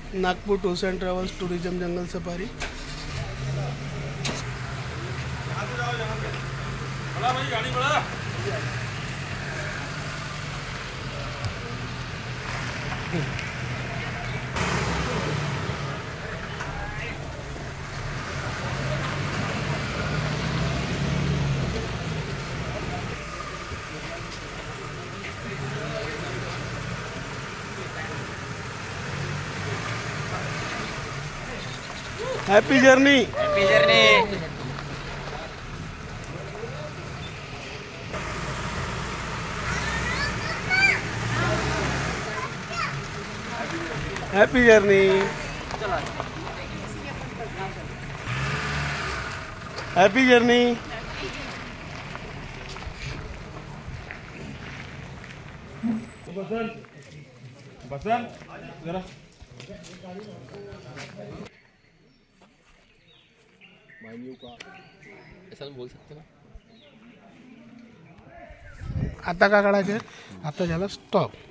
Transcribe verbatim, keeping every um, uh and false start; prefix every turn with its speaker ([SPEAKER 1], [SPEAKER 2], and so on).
[SPEAKER 1] Nagpur tours and travels tourism jungle safari. Happy journey.
[SPEAKER 2] Happy journey.
[SPEAKER 1] Happy journey. Happy journey.
[SPEAKER 3] Basant Basant जरा
[SPEAKER 2] ऐसा बोल सकते ना।
[SPEAKER 1] आता का काढायचं? आता झालं स्टॉप।